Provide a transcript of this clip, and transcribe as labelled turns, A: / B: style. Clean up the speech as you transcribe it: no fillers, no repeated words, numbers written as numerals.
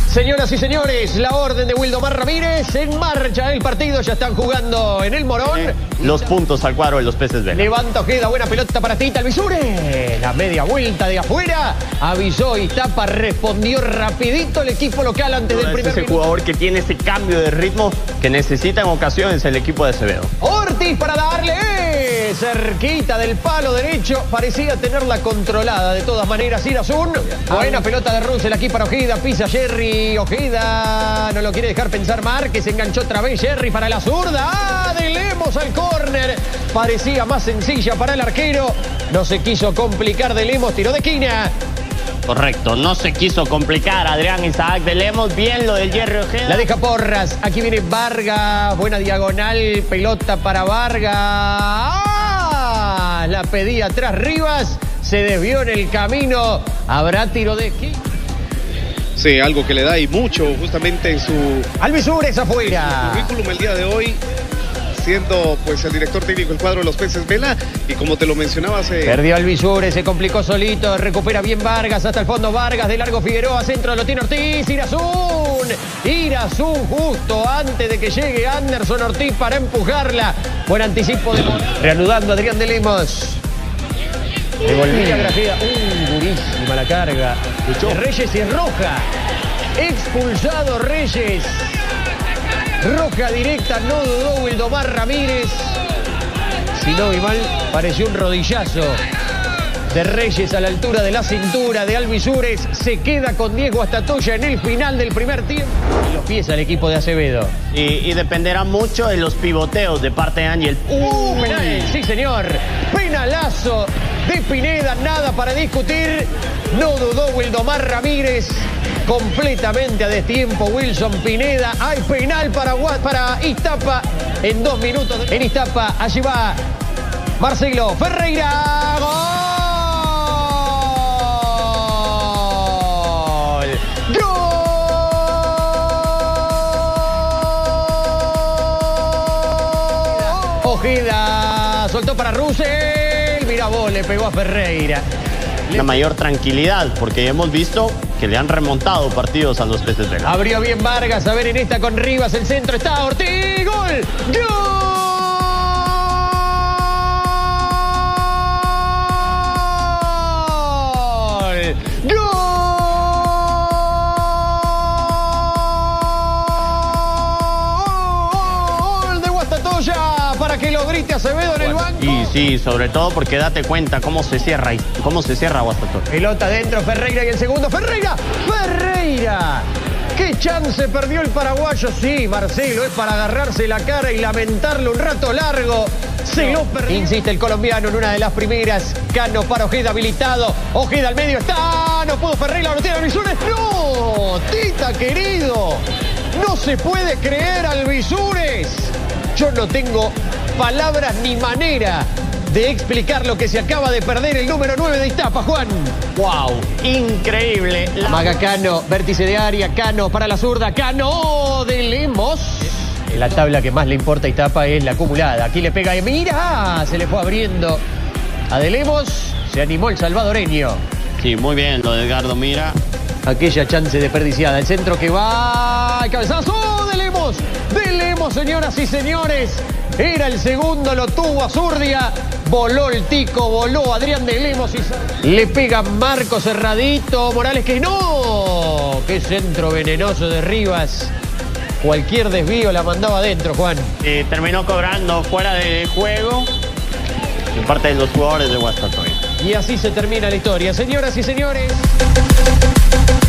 A: Señoras y señores, la orden de Wildomar Ramírez en marcha. El partido ya están jugando en el Morón.
B: Los puntos al cuadro de los Peces Vela.
A: Levanta Ojeda, buena pelota para Tita Alvisure. La media vuelta de afuera. Avisó Iztapa, respondió rapidito el equipo local antes del primer
B: minuto. Es el jugador que tiene ese cambio de ritmo que necesita en ocasiones el equipo de Acevedo.
A: Ortiz para darle. Cerquita del palo derecho. Parecía tenerla controlada de todas maneras. Irazún. Buena pelota de Russell aquí para Ojeda. Pisa Jerry. Ojeda no lo quiere dejar pensar Márquez. Enganchó otra vez Jerry para la zurda. De Lemos al córner. Parecía más sencilla para el arquero. No se quiso complicar de Lemos. Tiro de esquina.
B: Correcto, no se quiso complicar Adrián Isaac de Lemos. Bien lo del Jerry Ojeda.
A: La deja Porras. Aquí viene Vargas. Buena diagonal. Pelota para Vargas. ¡Ah! La pedía atrás Rivas. Se desvió en el camino. Habrá tiro de esquina.
C: Sí, algo que le da y mucho justamente en su...
A: Alvisures afuera.
C: En su currículum el día de hoy, siendo pues el director técnico del cuadro de los Peces Vela, y como te lo mencionaba hace...
A: Perdió Alvisures, se complicó solito, recupera bien Vargas, hasta el fondo Vargas, de largo Figueroa, centro lo tiene Ortiz, Irazún justo antes de que llegue Anderson Ortiz para empujarla. Buen anticipo de... Reanudando Adrián de Lemos. Devolvía Grajeda. Durísima la carga. Reyes y roja. Expulsado Reyes. Roja directa, no dudó Wildomar Ramírez. Si no vi mal, pareció un rodillazo de Reyes a la altura de la cintura de Alvisures. Se queda con Diego Astatoya en el final del primer tiempo. Y los pies al equipo de Acevedo.
B: Y dependerá mucho de los pivoteos de parte de Ángel.
A: Penal, sí señor. Penalazo de Pineda, nada para discutir. No dudó Wildomar Ramírez. Completamente a destiempo Wilson Pineda. Hay penal para Iztapa en 2 minutos. En Iztapa, allí va Marcelo Ferreira. ¡Gol! Ojeda soltó para Russell. Mira vos, le pegó a Ferreira.
B: La mayor tranquilidad, porque hemos visto que le han remontado partidos a los Peces Vela.
A: Abrió bien Vargas, a ver en esta con Rivas, el centro está Ortiz. ¡Gol! ¡Gol! Para que lo grite Acevedo en el banco.
B: Y sí, sobre todo porque date cuenta cómo se cierra Guastatoya.
A: Pelota adentro, Ferreira y el segundo. ¡Ferreira! ¡Qué chance perdió el paraguayo! Sí, Marcelo, es para agarrarse la cara y lamentarlo un rato largo. Se lo perdió. Insiste el colombiano en una de las primeras. Cano para Ojeda habilitado. Ojeda al medio está. No pudo Ferreira, no tiene Alvisures. ¡No! Tita querido. No se puede creer Alvisures. Yo no tengo palabras ni manera de explicar lo que se acaba de perder el número 9 de Iztapa, Juan.
B: ¡Wow! Increíble.
A: Amaga Cano, vértice de área, Cano para la zurda, Cano de Lemos. La tabla que más le importa a Iztapa es la acumulada. Aquí le pega y mira, se le fue abriendo a de Lemos. Se animó el salvadoreño.
B: Sí, muy bien lo de Edgardo Mira.
A: Aquella chance desperdiciada. El centro que va. ¡El cabezazo de Lemos! De Lemos, señoras y señores. Era el segundo, lo tuvo Azurdia. Voló el tico, voló Adrián de Lemos. Y le pega Marco cerradito. Morales que no. ¡Qué centro venenoso de Rivas! Cualquier desvío la mandaba adentro, Juan.
B: Terminó cobrando fuera de juego en parte de los jugadores de Guastatoya.
A: Y así se termina la historia. Señoras y señores.